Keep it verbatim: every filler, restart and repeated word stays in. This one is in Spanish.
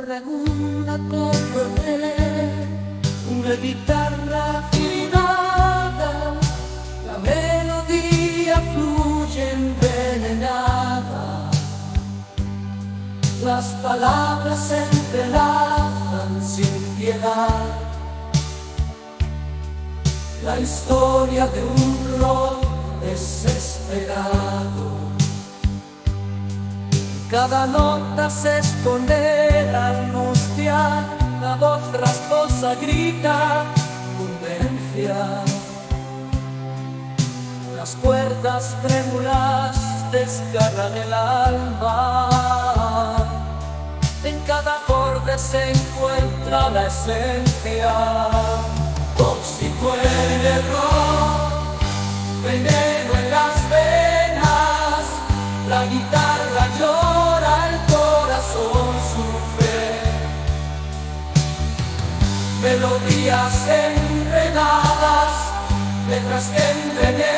corre un acorde, una guitarra afinada, la melodía fluye envenenada, las palabras se entrelazan sin piedad, la historia de un rock desesperado. Cada nota se esconde la angustia, la voz rasposa grita con vehemencia. Las cuerdas trémulas desgarran el alma, en cada acorde se encuentra la esencia. Tóxico en el rock, veneno en las venas, la guitarra llora, el corazón sufre. Melodías enredadas, letras que envenenan.